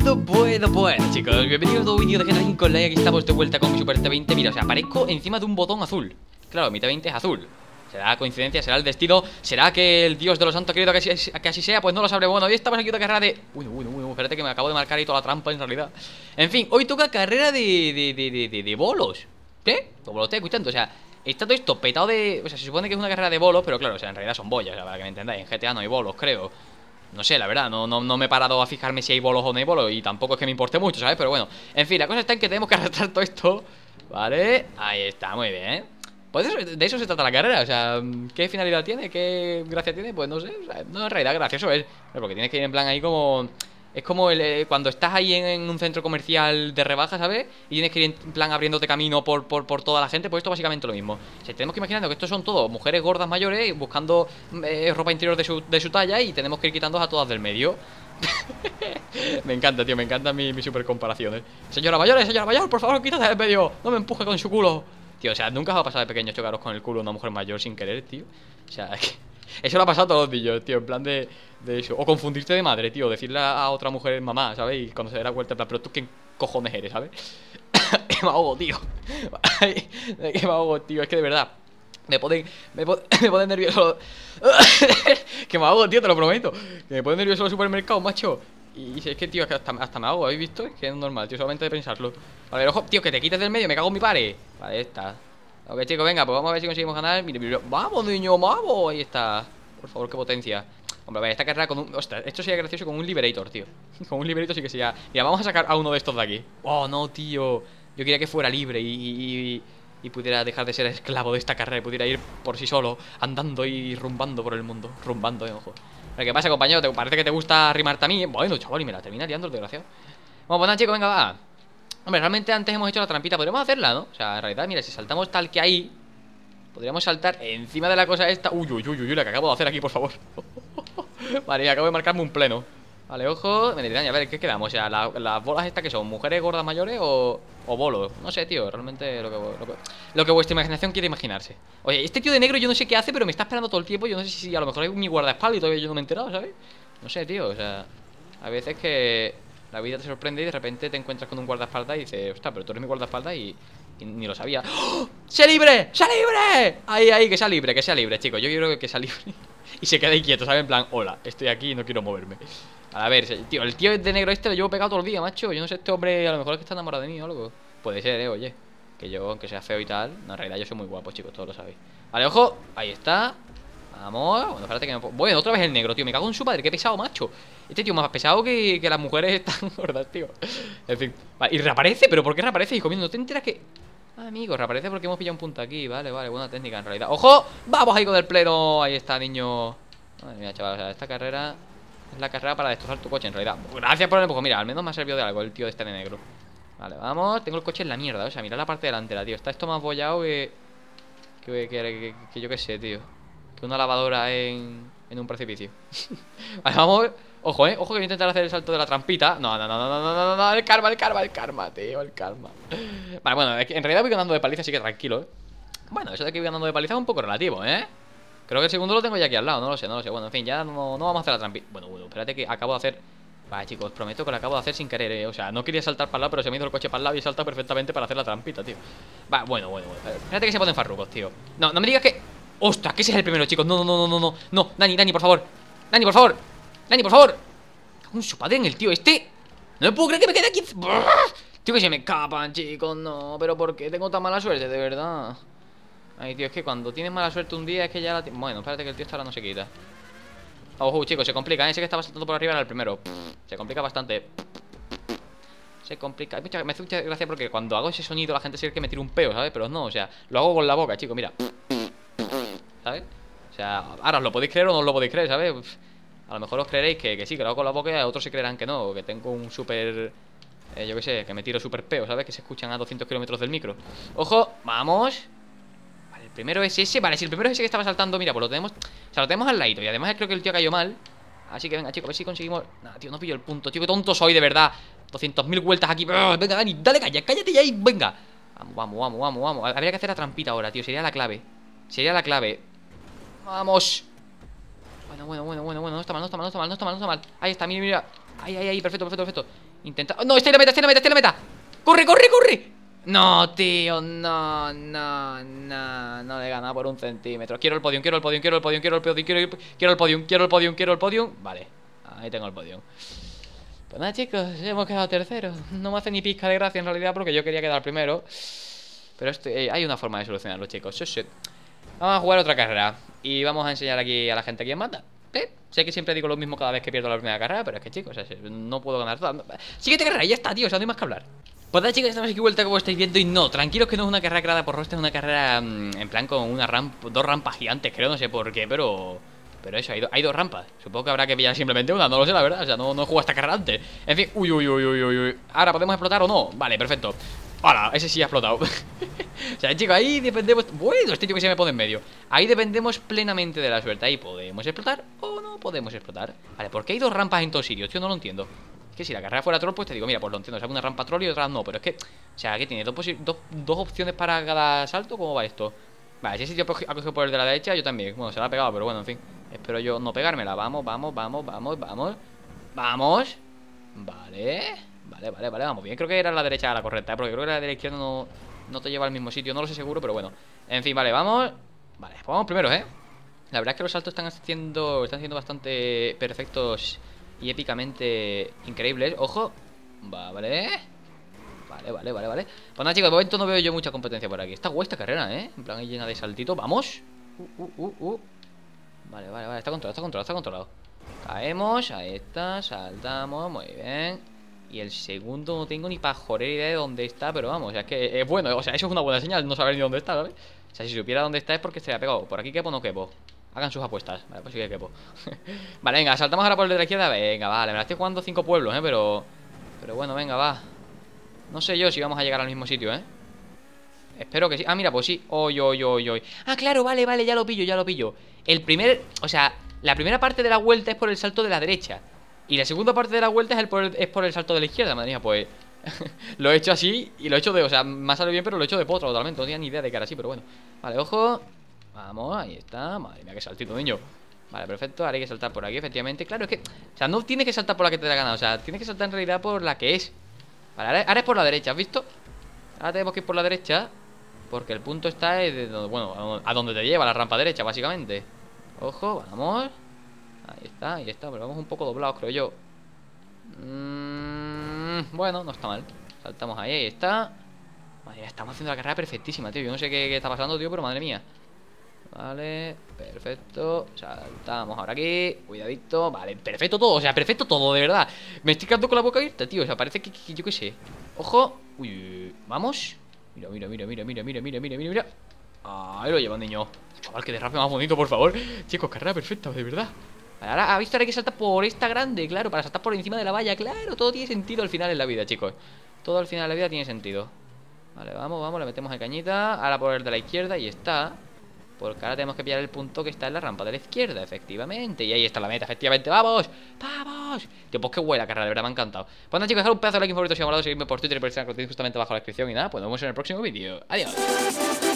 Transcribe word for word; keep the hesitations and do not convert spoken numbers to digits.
Bueno, bueno, bueno, chicos, bienvenidos a un nuevo vídeo de G T A cinco Online. Aquí estamos de vuelta con mi Super T veinte. Mira, o sea, aparezco encima de un botón azul. Claro, mi T veinte es azul. ¿Será coincidencia? ¿Será el destino? ¿Será que el Dios de los Santos ha querido que así, que así sea? Pues no lo sabré. Bueno, hoy estamos aquí de carrera de... Uy, uy, uy, uy, espérate que me acabo de marcar ahí toda la trampa en realidad. En fin, hoy toca carrera de... de, de, de, de, de bolos. ¿Qué? Como lo estoy escuchando, o sea... Está todo esto petado de... O sea, se supone que es una carrera de bolos, pero claro, o sea, en realidad son boyas, o sea, para que me entendáis. En G T A no hay bolos, creo. No sé, la verdad, no, no, no me he parado a fijarme si hay bolos o no hay bolos. Y tampoco es que me importe mucho, ¿sabes? Pero bueno, en fin, la cosa está en que tenemos que arrastrar todo esto. ¿Vale? Ahí está, muy bien. Pues de eso, de eso se trata la carrera. O sea, ¿qué finalidad tiene? ¿Qué gracia tiene? Pues no sé, o sea, no, en realidad gracioso es. Porque tienes que ir en plan ahí como... Es como el, eh, cuando estás ahí en, en un centro comercial de rebaja, ¿sabes? Y tienes que ir en plan abriéndote camino por, por, por toda la gente. Pues esto básicamente lo mismo. O sea, tenemos que imaginar que estos son todos mujeres gordas mayores buscando eh, ropa interior de su, de su talla. Y tenemos que ir quitándolas a todas del medio. Me encanta, tío, me encanta mi, mi super comparación, ¿eh? Señora mayor, señora mayor, por favor, quítate del medio. No me empuje con su culo. Tío, o sea, nunca os va a pasar de pequeño chocaros con el culo de una mujer mayor sin querer, tío. O sea, es que... Eso lo ha pasado a todos los niños, tío, en plan de, de eso. O confundirte de madre, tío, decirle a otra mujer mamá, ¿sabes? Y cuando se dé la vuelta, en plan, pero tú quién cojones eres, ¿sabes? Que me ahogo, tío. Que me ahogo, tío, es que de verdad Me ponen, me ponen, me ponen nervioso. Que me ahogo, tío, te lo prometo. Que me ponen nervioso los supermercados, macho. Y es que, tío, es que hasta, hasta me ahogo, ¿habéis visto? Es que es normal, tío, solamente de pensarlo. Vale, ojo, tío, que te quites del medio, me cago en mi pare. Vale, está. Ok, chicos, venga, pues vamos a ver si conseguimos ganar. Mira, mira, vamos, niño, vamos. Ahí está. Por favor, qué potencia. Hombre, a ver, esta carrera con un... Ostras, esto sería gracioso con un Liberator, tío. Con un Liberator sí que sería... Mira, vamos a sacar a uno de estos de aquí. Oh, no, tío. Yo quería que fuera libre y... y... y pudiera dejar de ser esclavo de esta carrera y pudiera ir por sí solo, andando y rumbando por el mundo. Rumbando, eh, ojo. Pero ¿qué pasa, compañero? ¿Te parece que te gusta arrimarte a mí? Bueno, chaval, y me la termina liando el desgraciado. Vamos, pues nada, chicos, venga, va. Hombre, realmente antes hemos hecho la trampita. Podríamos hacerla, ¿no? O sea, en realidad, mira, si saltamos tal que ahí, podríamos saltar encima de la cosa esta. Uy, uy, uy, uy, la que acabo de hacer aquí, por favor. Vale, acabo de marcarme un pleno. Vale, ojo, me dirán, a ver, ¿qué quedamos? O sea, la, las bolas estas que son, ¿mujeres gordas mayores o, o bolos? No sé, tío, realmente lo que, lo, que, lo que vuestra imaginación quiere imaginarse. Oye, este tío de negro yo no sé qué hace, pero me está esperando todo el tiempo. Yo no sé si a lo mejor es mi guardaespaldas y todavía yo no me he enterado, ¿sabes? No sé, tío, o sea, a veces que la vida te sorprende y de repente te encuentras con un guardaespaldas y dices, ostras, pero tú eres mi guardaespaldas y, y ni lo sabía. ¡Oh! ¡Sea libre! ¡Sea libre! Ahí, ahí, que sea libre, que sea libre, chicos. Yo quiero que sea libre. Y se queda ahí quieto, ¿sabes? En plan, hola, estoy aquí y no quiero moverme. A ver, tío, el tío de negro este lo llevo pegado todo el día, macho. Yo no sé, este hombre a lo mejor es que está enamorado de mí o algo. Puede ser, eh, oye. Que yo, aunque sea feo y tal, no, en realidad yo soy muy guapo, chicos, todos lo sabéis. Vale, ojo, ahí está. Vamos, bueno, espérate que me... Bueno, otra vez el negro, tío, me cago en su padre, qué pesado, macho. Este tío más pesado que, que las mujeres están gordas, tío. En fin, vale, y reaparece, pero ¿por qué reaparece? Y comiendo, ¿no te enteras que...? Ah, amigo, reaparece porque hemos pillado un punto aquí. Vale, vale, buena técnica en realidad. ¡Ojo! ¡Vamos ahí con el pleno! Ahí está, niño. Madre mía, chaval, o sea, esta carrera es la carrera para destrozar tu coche en realidad. Gracias por el empujón, mira, al menos me ha servido de algo el tío de este de negro. Vale, vamos, tengo el coche en la mierda, o sea, mira la parte delantera, tío. Está esto más bollado que... Que, que, que, que yo qué sé, tío. Que una lavadora en, en un precipicio. Vale, vamos. Ojo, eh, ojo que voy a intentar hacer el salto de la trampita. No, no, no, no, no, no, no, no, el karma, el karma, el karma, tío, el karma. Vale, bueno, en realidad voy ganando de paliza, así que tranquilo, eh. Bueno, eso de que voy ganando de paliza es un poco relativo, eh. Creo que el segundo lo tengo ya aquí al lado, no lo sé, no lo sé. Bueno, en fin, ya no, no vamos a hacer la trampita. Bueno, bueno, espérate que acabo de hacer... Vale, chicos, os prometo que lo acabo de hacer sin querer, eh. O sea, no quería saltar para el lado, pero se me ha ido el coche para el lado y he saltado perfectamente para hacer la trampita, tío. Va, bueno, bueno, bueno. Espérate que se ponen farrucos, tío. No, no me digas que... ¡Ostras! Que ese es el primero, chicos. No, no, no, no, no, no. No, Dani, Dani, por favor. Dani, por favor. Dani, por favor. Un su padre en el tío este. No me puedo creer que me quede aquí. Tío, que se me escapan, chicos. No, pero ¿por qué tengo tan mala suerte, de verdad? Ay, tío, es que cuando tienes mala suerte un día es que ya la... Bueno, espérate que el tío esta ahora no se quita. Ojo, chicos, se complica, ¿eh? Ese que estaba saltando por arriba era el primero. Se complica bastante. Se complica. Me hace mucha gracia porque cuando hago ese sonido la gente se cree que me tira un peo, ¿sabes? Pero no, o sea, lo hago con la boca, chicos, mira. ¿Sabes? O sea, ahora os lo podéis creer o no os lo podéis creer, ¿sabes? A lo mejor os creeréis que, que sí, que lo hago con la boca y a otros se creerán que no. Que tengo un súper... Eh, yo qué sé, que me tiro súper peo, ¿sabes? Que se escuchan a doscientos kilómetros del micro. ¡Ojo! ¡Vamos! Vale, el primero es ese. Vale, si el primero es ese que estaba saltando, mira, pues lo tenemos... O sea, lo tenemos al ladito. Y además creo que el tío cayó mal. Así que venga, chicos, a ver si conseguimos... Nah, tío, no pillo el punto. Tío, qué tonto soy, de verdad. doscientas mil vueltas aquí. Venga, Dani, dale, calla, cállate ya y venga. Vamos, vamos, vamos, vamos, vamos. Habría que hacer la trampita ahora, tío. Sería la clave. Sería la clave. Vamos. Bueno, bueno, bueno, bueno, bueno. No está mal, no está mal, no está mal, no está mal, no está mal. Ahí está, mira, mira. Ahí, ahí, ahí, perfecto, perfecto, perfecto. Intenta... ¡Oh, no! ¡Está en la meta, está en la meta, está en la meta! ¡Corre, corre, corre! No, tío, no, no, no. No le he ganado por un centímetro. Quiero el podium, quiero el podium, quiero el podium, quiero el podium, quiero el, quiero el podium, quiero el podium, quiero el podium. Vale, ahí tengo el podium. Pues nada, chicos, hemos quedado terceros. No me hace ni pizca de gracia en realidad porque yo quería quedar primero. Pero esto, eh, hay una forma de solucionarlo, chicos. Sí, sí. Vamos a jugar otra carrera y vamos a enseñar aquí a la gente quién manda. ¿Eh? Sé que siempre digo lo mismo cada vez que pierdo la primera carrera, pero es que, chicos, es, no puedo ganar todas. Siguiente carrera, ya está, tío, o sea, no hay más que hablar. Pues nada, chicos, estamos aquí vuelta como estáis viendo. Y no, tranquilos que no es una carrera creada por Rockstar, es una carrera mmm, en plan con una rampa, dos rampas gigantes, creo, no sé por qué, pero... Pero eso, hay, do, hay dos rampas. Supongo que habrá que pillar simplemente una, no lo sé, la verdad. O sea, no, no he jugado esta carrera antes. En fin, uy, uy, uy, uy, uy, uy. Ahora, ¿podemos explotar o no? Vale, perfecto. ¡Hala! Ese sí ha explotado. O sea, chicos, ahí dependemos... Bueno, este tío que se me pone en medio. Ahí dependemos plenamente de la suerte. Ahí podemos explotar o no podemos explotar. Vale, ¿por qué hay dos rampas en todos sitios? Tío, no lo entiendo. Es que si la carrera fuera troll, pues te digo, mira, pues lo entiendo. O sea, una rampa troll y otra no. Pero es que, o sea, ¿qué tiene? ¿Dos, dos, dos opciones para cada salto? ¿Cómo va esto? Vale, si ese tío ha cogido por el de la derecha, yo también. Bueno, se la ha pegado, pero bueno, en fin. Espero yo no pegármela. Vamos, vamos, vamos, vamos, vamos. Vamos. Vale. Vale, vale, vale, vamos bien. Creo que era la derecha la correcta, ¿eh? Porque creo que la de la izquierda no, no te lleva al mismo sitio. No lo sé seguro, pero bueno. En fin, vale, vamos. Vale, pues vamos primeros, ¿eh? La verdad es que los saltos están haciendo, están siendo bastante perfectos y épicamente increíbles. Ojo. Vale. Vale, vale, vale, vale. Pues nada, chicos, de momento no veo yo mucha competencia por aquí. Está guay esta carrera, ¿eh? En plan, ahí llena de saltitos. Vamos. Uh, uh, uh, uh. Vale, vale, vale. Está controlado, está controlado, está controlado. Caemos, ahí está, saltamos, muy bien. Y el segundo no tengo ni pajorera idea de dónde está, pero vamos, o sea, es que es bueno, o sea, eso es una buena señal, no saber ni dónde está, ¿vale? O sea, si supiera dónde está es porque se le ha pegado. ¿Por aquí quepo o no quepo? Hagan sus apuestas. Vale, pues sí que quepo. Vale, venga, saltamos ahora por el de la izquierda. Venga, vale, me la estoy jugando cinco pueblos, ¿eh? Pero... Pero bueno, venga, va. No sé yo si vamos a llegar al mismo sitio, ¿eh? Espero que sí. Ah, mira, pues sí. Oy, oy, oy, oy. Ah, claro, vale, vale, ya lo pillo, ya lo pillo. El primer... O sea, la primera parte de la vuelta es por el salto de la derecha. Y la segunda parte de la vuelta es, el por, el, es por el salto de la izquierda. Madre mía, pues lo he hecho así y lo he hecho de... O sea, me ha salido bien, pero lo he hecho de potra totalmente. No tenía ni idea de que era así, pero bueno. Vale, ojo. Vamos, ahí está. Madre mía, qué saltito, niño. Vale, perfecto, ahora hay que saltar por aquí, efectivamente. Claro, es que... O sea, no tienes que saltar por la que te da gana. O sea, tienes que saltar en realidad por la que es. Vale, ahora, ahora es por la derecha, ¿has visto? Ahora tenemos que ir por la derecha porque el punto está de donde, bueno, a donde te lleva la rampa derecha, básicamente. Ojo, vamos. Ahí está, ahí está, pero vamos un poco doblados, creo yo. mm, Bueno, no está mal. Saltamos ahí, ahí está. Madre mía, estamos haciendo la carrera perfectísima, tío. Yo no sé qué, qué está pasando, tío, pero madre mía. Vale, perfecto. Saltamos ahora aquí, cuidadito. Vale, perfecto todo, o sea, perfecto todo, de verdad. Me estoy quedando con la boca abierta, tío. O sea, parece que, que yo qué sé. Ojo, uy, uy, vamos. Mira, mira, mira, mira, mira, mira, mira, mira, mira. Ahí lo llevan, niño. Chaval, que derrape más bonito, por favor. Chicos, carrera perfecta, de verdad. Vale, ahora ha visto, ahora hay que saltar por esta grande, claro, para saltar por encima de la valla. Claro, todo tiene sentido al final en la vida, chicos. Todo al final de la vida tiene sentido. Vale, vamos, vamos, le metemos de cañita. Ahora por el de la izquierda y está. Porque ahora tenemos que pillar el punto que está en la rampa de la izquierda, efectivamente. Y ahí está la meta, efectivamente. ¡Vamos! ¡Vamos! Tío, pues qué guay la carrera, de verdad, me ha encantado. Pues nada, chicos, dejad un pedazo de like, un favorito si os ha molado. Seguidme por Twitter y por Instagram, que lo tenéis justamente abajo en la descripción. Y nada, pues nos vemos en el próximo vídeo. Adiós.